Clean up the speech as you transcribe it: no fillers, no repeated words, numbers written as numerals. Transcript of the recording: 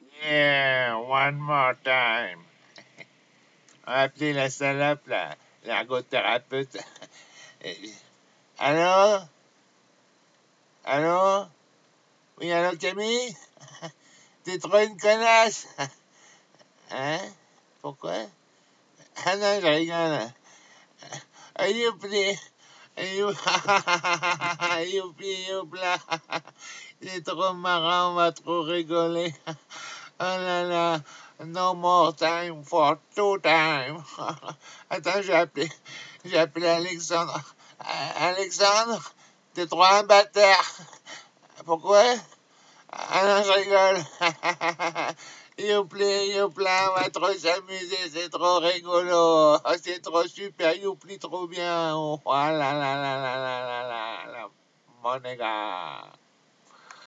Yeah, one more time. Appelez la salope, là, l'ergothérapeute. Allô? Allô? Oui, allô, Camille? T'es trop une connasse? Hein? Pourquoi? Ah non, je rigole. Ah, youpi! Youpi, youpla! C'est trop marrant, on va trop rigoler. Oh là là, no more time for two time. Attends, j'ai appelé Alexandre. Alexandre, t'es trop un bâtard. Pourquoi? Ah non, je rigole. Youpli, youpla, on va trop s'amuser, c'est trop rigolo. Oh, c'est trop super, youpli, trop bien. Oh là là là là là là là, mon gars.